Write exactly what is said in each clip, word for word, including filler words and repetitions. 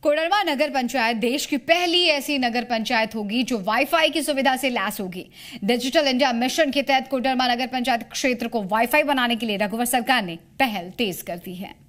कोडरमा नगर पंचायत देश की पहली ऐसी नगर पंचायत होगी जो वाईफाई की सुविधा से लैस होगी। डिजिटल इंडिया मिशन के तहत कोडरमा नगर पंचायत क्षेत्र को वाईफाई बनाने के लिए रघुवर सरकार ने पहल तेज कर दी है।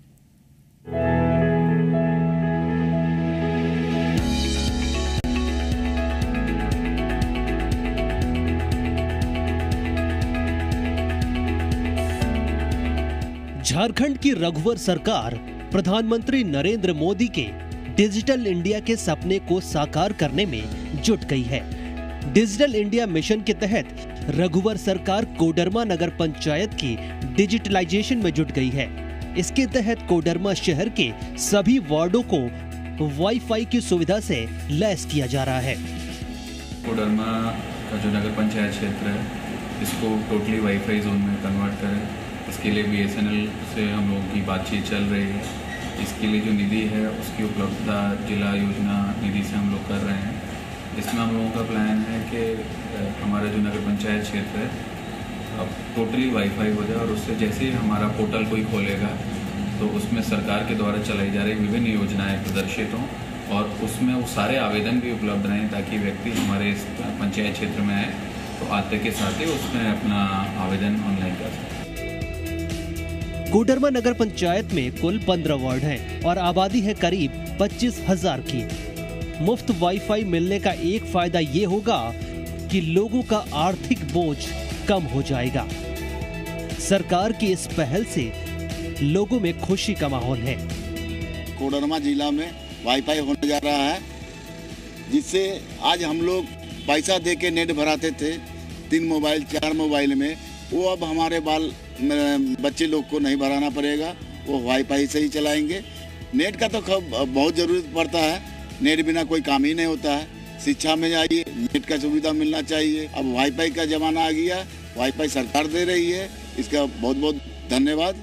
झारखंड की रघुवर सरकार प्रधानमंत्री नरेंद्र मोदी के डिजिटल इंडिया के सपने को साकार करने में जुट गई है। डिजिटल इंडिया मिशन के तहत रघुवर सरकार कोडरमा नगर पंचायत की डिजिटलाइजेशन में जुट गई है। इसके तहत कोडरमा शहर के सभी वार्डों को वाईफाई की सुविधा से लैस किया जा रहा है। कोडरमा का जो नगर पंचायत क्षेत्र है इसको टोटली वाईफाई जोन में कन्वर्ट करें, इसके लिए बी एस एन एल से हम लोगों की बातचीत चल रही है। इसके लिए जो निधि है उसकी उपलब्धता जिला योजना निधि से हम लोग कर रहे हैं, जिसमें हम लोगों का प्लान है कि हमारा जो नगर पंचायत क्षेत्र है अब टोटली वाईफाई हो जाए और उससे जैसे ही हमारा पोर्टल कोई खोलेगा तो उसमें सरकार के द्वारा चलाई जा रही विभिन्न योजनाएं प्रदर्शित हों और उसमें वो सारे आवेदन भी उपलब्ध रहें ताकि व्यक्ति हमारे इस पंचायत क्षेत्र में आए तो आते के साथ ही उसमें अपना आवेदन ऑनलाइन कर सकें। कोडरमा नगर पंचायत में कुल पंद्रह वार्ड हैं और आबादी है करीब पच्चीस हजार की। मुफ्त वाईफाई मिलने का एक फायदा ये होगा कि लोगों का आर्थिक बोझ कम हो जाएगा। सरकार की इस पहल से लोगों में खुशी का माहौल है। कोडरमा जिला में वाईफाई होने जा रहा है, जिससे आज हम लोग पैसा दे के नेट भराते थे तीन मोबाइल चार मोबाइल में, वो अब हमारे बाल बच्चे लोग को नहीं भराना पड़ेगा, वो वाईफाई से ही चलाएंगे। नेट का तो बहुत ज़रूरत पड़ता है, नेट बिना कोई काम ही नहीं होता है। शिक्षा में जाइए नेट का सुविधा मिलना चाहिए। अब वाईफाई का जमाना आ गया, वाईफाई सरकार दे रही है, इसका बहुत बहुत धन्यवाद।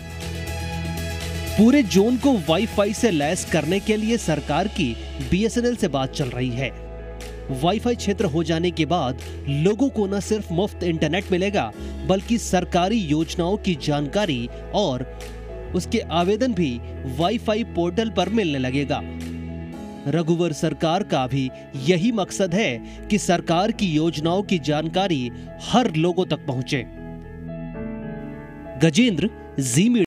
पूरे जोन को वाईफाई से लैस करने के लिए सरकार की बी एस एन एल से बात चल रही है। वाईफाई क्षेत्र हो जाने के बाद लोगों को न सिर्फ मुफ्त इंटरनेट मिलेगा बल्कि सरकारी योजनाओं की जानकारी और उसके आवेदन भी वाईफाई पोर्टल पर मिलने लगेगा। रघुवर सरकार का भी यही मकसद है कि सरकार की योजनाओं की जानकारी हर लोगों तक पहुंचे। गजेंद्र, जी मीडिया।